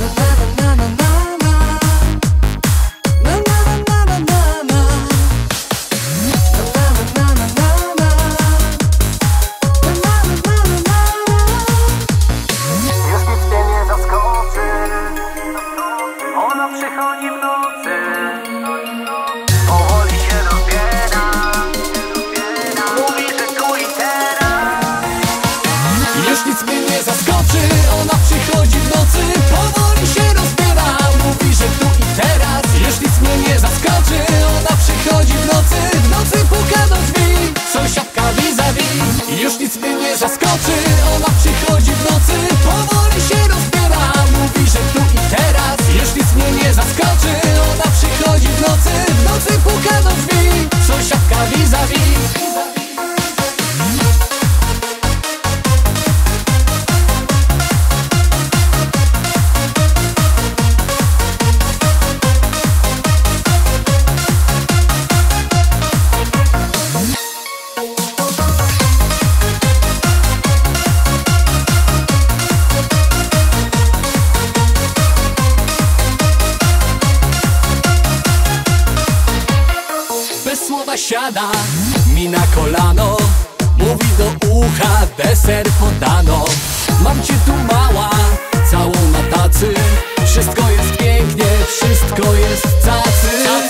Przychodzi w nocy, powoli się rozbiera, mówi, że tu i teraz. Już nic mnie nie zaskoczy, ona przychodzi w nocy, powoli się rozbiera, mówi, że tu i teraz. Już nic mnie nie zaskoczy, ona przychodzi w nocy puka do drzwi, sąsiadka vis-a-vis. Już nic mnie nie zaskoczy, ona przychodzi w nocy, powoli się rozbiera, mówi, że tu i teraz. Już nic mnie nie zaskoczy, ona przychodzi w nocy puka do drzwi, sąsiadka vis-a-vis. Bez słowa siada mi na kolano, mówi do ucha, deser podano. Mam cię tu mała, całą na tacy, wszystko jest pięknie, wszystko jest cacy.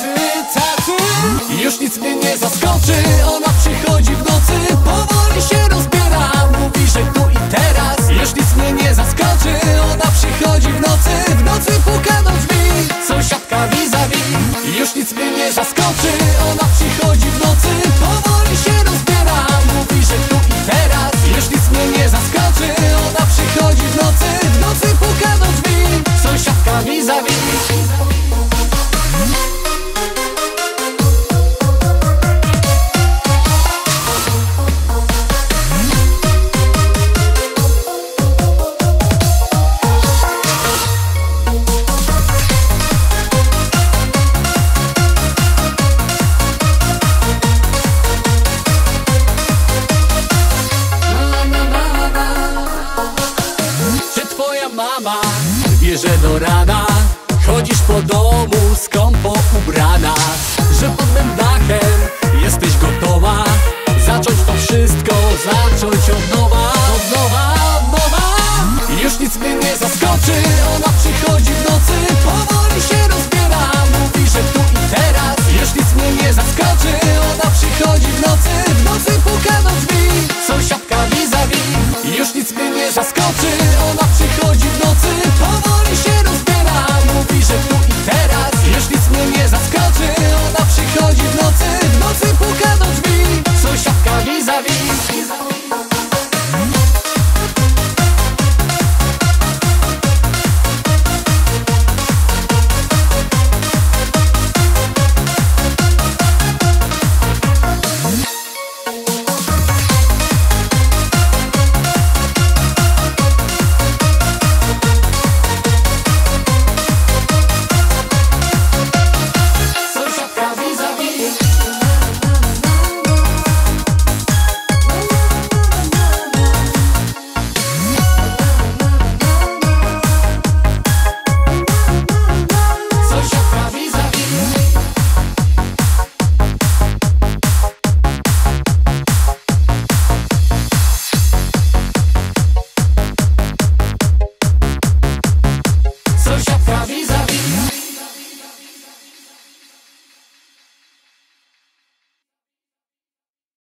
Już nic mnie nie zaskoczy, ona przychodzi w nocy, powoli się rozbiera, mówi, że tu i teraz. Już nic mnie nie zaskoczy, ona przychodzi w nocy puka do drzwi, sąsiadka vis-a-vis. Już nic mnie nie zaskoczy, ona przychodzi w nocy, powoli się rozbiera, mówi, że tu i teraz. Już nic mnie nie zaskoczy, ona przychodzi w nocy puka do drzwi, sąsiadka vis-a-vis. Mama bierze do rana, chodzisz po domu,